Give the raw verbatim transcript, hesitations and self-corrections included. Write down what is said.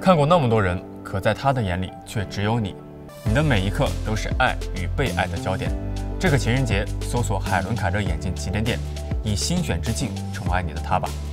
看过那么多人，可在他的眼里却只有你。你的每一刻都是爱与被爱的焦点。这个情人节，搜索海伦凯勒眼镜旗舰店，以心选之境宠爱你的他吧。